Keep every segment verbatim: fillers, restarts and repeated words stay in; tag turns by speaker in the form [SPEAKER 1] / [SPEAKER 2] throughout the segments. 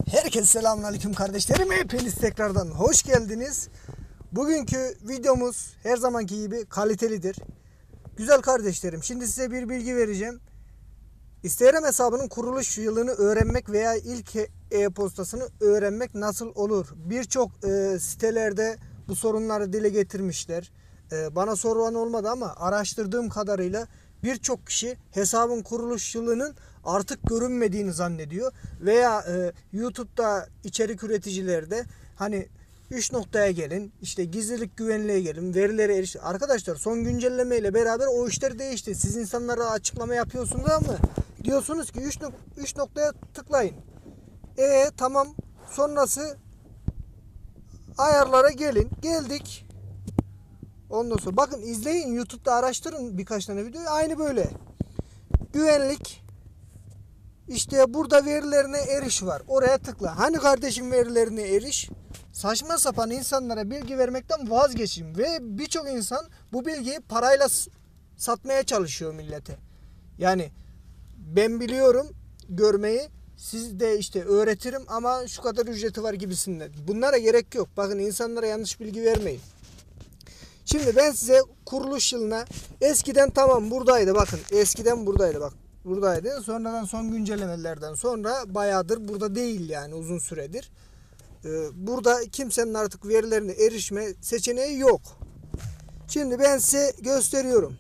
[SPEAKER 1] Herkese selamünaleyküm kardeşlerim. Hepiniz tekrardan hoş geldiniz. Bugünkü videomuz her zamanki gibi kalitelidir. Güzel kardeşlerim, şimdi size bir bilgi vereceğim. Instagram hesabının kuruluş yılını öğrenmek veya ilk e-postasını öğrenmek nasıl olur? Birçok e, sitelerde bu sorunları dile getirmişler. E, bana soran olmadı ama araştırdığım kadarıyla birçok kişi hesabın kuruluş yılının artık görünmediğini zannediyor. Veya e, YouTube'da içerik üreticileri de hani üç noktaya gelin, işte gizlilik güvenliğe gelin, verilere erişin. Arkadaşlar son güncelleme ile beraber o işler değişti. Siz insanlara açıklama yapıyorsunuz ama diyorsunuz ki üç noktaya tıklayın. E tamam, sonrası ayarlara gelin. Geldik. Ondan sonra bakın, izleyin, YouTube'da araştırın birkaç tane videoyu. Aynı böyle. Güvenlik. İşte burada verilerine eriş var. Oraya tıkla. Hani kardeşim verilerine eriş? Saçma sapan insanlara bilgi vermekten vazgeçin. Ve birçok insan bu bilgiyi parayla satmaya çalışıyor millete. Yani ben biliyorum görmeyi, siz de işte öğretirim ama şu kadar ücreti var gibisinden. Bunlara gerek yok. Bakın, insanlara yanlış bilgi vermeyin. Şimdi ben size kuruluş yılına, eskiden tamam buradaydı, bakın eskiden buradaydı, bak buradaydı. Sonradan son güncellemelerden sonra bayağıdır burada değil, yani uzun süredir. Ee, burada kimsenin artık verilerine erişme seçeneği yok. Şimdi ben size gösteriyorum.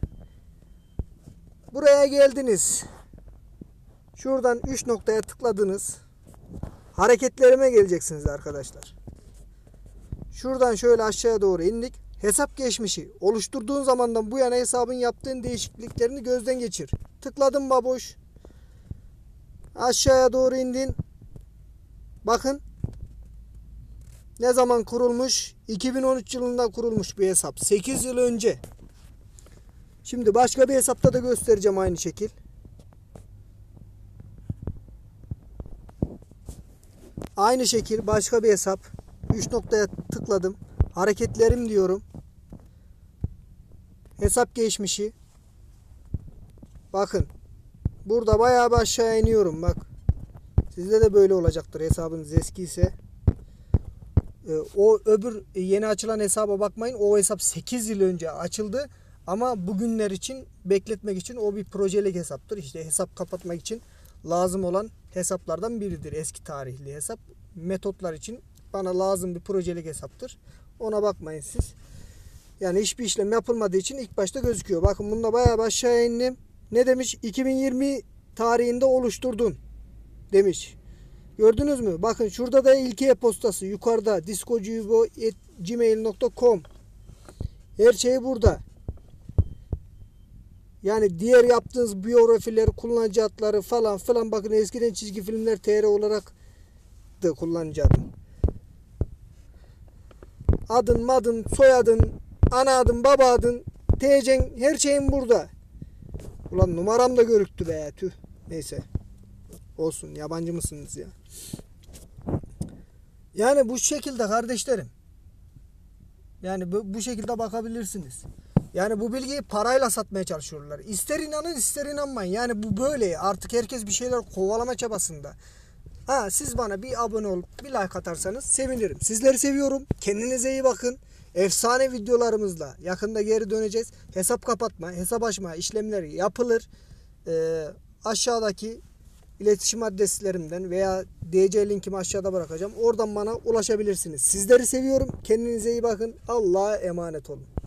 [SPEAKER 1] Buraya geldiniz. Şuradan üç noktaya tıkladınız. Hareketlerime geleceksiniz arkadaşlar. Şuradan şöyle aşağıya doğru indik. Hesap geçmişi. Oluşturduğun zamandan bu yana hesabın yaptığın değişikliklerini gözden geçir. Tıkladım baboş. Aşağıya doğru indin. Bakın. Ne zaman kurulmuş? iki bin on üç yılında kurulmuş bir hesap. sekiz yıl önce. Şimdi başka bir hesapta da göstereceğim aynı şekil. Aynı şekil başka bir hesap. üç noktaya tıkladım. Hareketlerim diyorum. Hesap geçmişi. Bakın. Burada bayağı bir aşağı iniyorum bak. Sizde de böyle olacaktır hesabınız eski ise. Ee, o öbür yeni açılan hesaba bakmayın. O hesap sekiz yıl önce açıldı. Ama bugünler için, bekletmek için o bir projelik hesaptır. İşte hesap kapatmak için lazım olan hesaplardan biridir. Eski tarihli hesap. Metotlar için bana lazım bir projelik hesaptır. Ona bakmayın siz. Yani hiçbir işlem yapılmadığı için ilk başta gözüküyor. Bakın bunda bayağı aşağıya indim. Ne demiş? iki bin yirmi tarihinde oluşturdun demiş. Gördünüz mü? Bakın şurada da ilk e-postası yukarıda diskocubo at gmail nokta com. Her şey burada. Yani diğer yaptığınız biyografileri, kullanıcı adları falan filan, bakın eskiden çizgi filmler T R olarak da kullanıcı adım. Adın, madın, soyadın, ana adın, baba adın, T C'in, her şeyin burada. Ulan numaram da görüktü be, tüh. Neyse. Olsun, yabancı mısınız ya? Yani bu şekilde kardeşlerim. Yani bu, bu şekilde bakabilirsiniz. Yani bu bilgiyi parayla satmaya çalışıyorlar. İster inanın ister inanmayın. Yani bu böyle. Artık herkes bir şeyler kovalama çabasında. Ha, siz bana bir abone olup bir like atarsanız sevinirim. Sizleri seviyorum. Kendinize iyi bakın. Efsane videolarımızla yakında geri döneceğiz. Hesap kapatma, hesap açma işlemleri yapılır. Ee, aşağıdaki iletişim adreslerimden veya D C linkimi aşağıda bırakacağım. Oradan bana ulaşabilirsiniz. Sizleri seviyorum. Kendinize iyi bakın. Allah'a emanet olun.